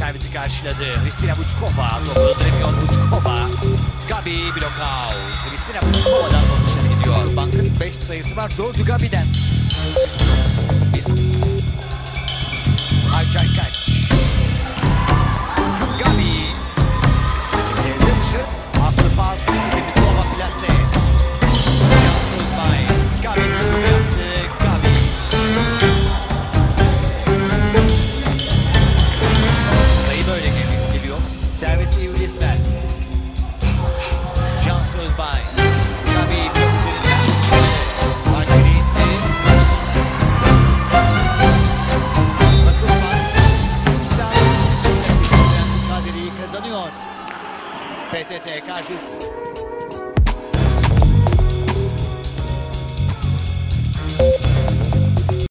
servisi karşıladı. Hristina Buchkova topu öldüremiyor. Buchkova. Gabi blokout. Hristina Buchkova'dan top dışarı gidiyor. Bank'ın 5 sayısı var. 4'ü Gabi'den. Ayçay Kaç. Hücum Gabi. Evde dışı. Aslı pas. Dimitrova plase. Cansu Özbay. Gabi hücum yaptı. Gabi. Sayı böyle geliyor. Servisi Yıldız ver. Cansu Özbay. Gabi top üzerinden. Arkaya indi. Bakın var. Mücadeleyi kazanıyor. PTT karşısı.